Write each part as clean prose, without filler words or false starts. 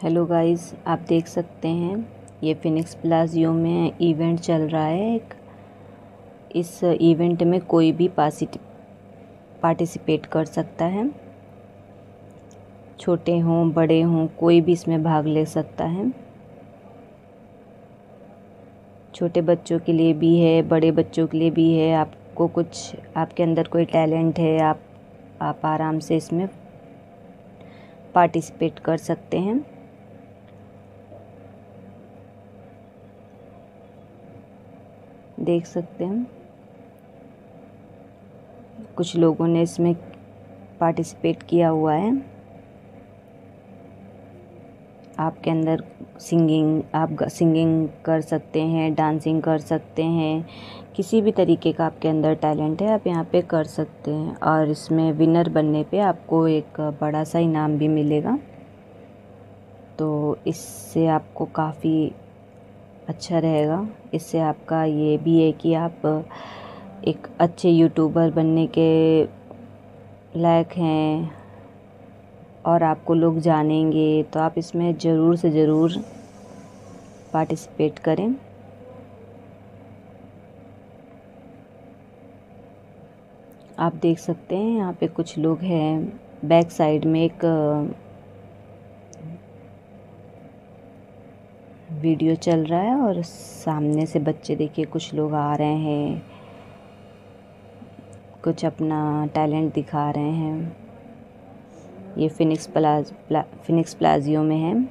Hello guys, आप देख सकते हैं ये फिनिक्स प्लाजियो में इवेंट चल रहा है एक। इस इवेंट में कोई भी पार्टिसिपेट कर सकता है, छोटे हों बड़े हों कोई भी इसमें भाग ले सकता है। छोटे बच्चों के लिए भी है, बड़े बच्चों के लिए भी है। आपको कुछ आपके अंदर कोई टैलेंट है, आप आराम से इसमें पार्टिसिपेट कर सकते हैं। देख सकते हैं कुछ लोगों ने इसमें पार्टिसिपेट किया हुआ है। आपके अंदर आप सिंगिंग कर सकते हैं, डांसिंग कर सकते हैं, किसी भी तरीके का आपके अंदर टैलेंट है आप यहाँ पे कर सकते हैं। और इसमें विनर बनने पे आपको एक बड़ा सा इनाम भी मिलेगा, तो इससे आपको काफ़ी अच्छा रहेगा। इससे आपका ये भी है कि आप एक अच्छे यूट्यूबर बनने के लायक हैं और आपको लोग जानेंगे, तो आप इसमें ज़रूर से ज़रूर पार्टिसिपेट करें। आप देख सकते हैं यहाँ पे कुछ लोग हैं। बैक साइड में एक वीडियो चल रहा है और सामने से बच्चे देखिए कुछ लोग आ रहे हैं, कुछ अपना टैलेंट दिखा रहे हैं। ये फिनिक्स प्लाजियो में है।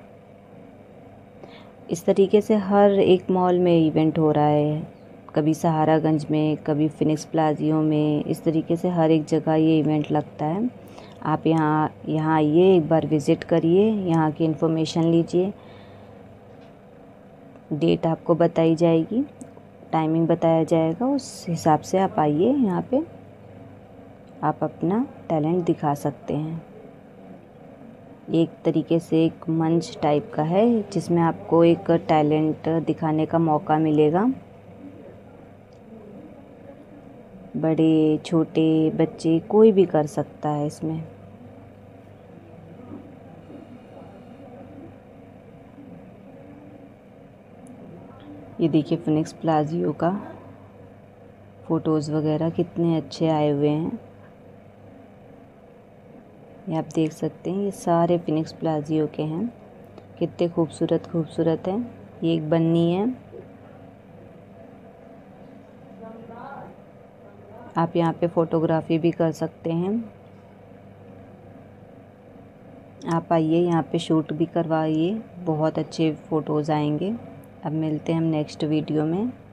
इस तरीके से हर एक मॉल में इवेंट हो रहा है, कभी सहारागंज में, कभी फिनिक्स प्लाजियो में। इस तरीके से हर एक जगह ये इवेंट लगता है। आप यहाँ आइए, एक बार विज़िट करिए, यहाँ की इन्फॉर्मेशन लीजिए। डेट आपको बताई जाएगी, टाइमिंग बताया जाएगा, उस हिसाब से आप आइए। यहाँ पे आप अपना टैलेंट दिखा सकते हैं। एक तरीके से एक मंच टाइप का है जिसमें आपको एक टैलेंट दिखाने का मौका मिलेगा। बड़े छोटे बच्चे कोई भी कर सकता है इसमें। ये देखिए फिनिक्स प्लाजियो का फ़ोटोज़ वगैरह कितने अच्छे आए हुए हैं। ये आप देख सकते हैं, ये सारे फिनिक्स प्लाजियो के हैं। कितने खूबसूरत हैं। ये एक बन्नी है। आप यहाँ पे फ़ोटोग्राफी भी कर सकते हैं। आप आइए, यहाँ पे शूट भी करवाइए, बहुत अच्छे फ़ोटोज़ आएंगे। अब मिलते हैं हम नेक्स्ट वीडियो में।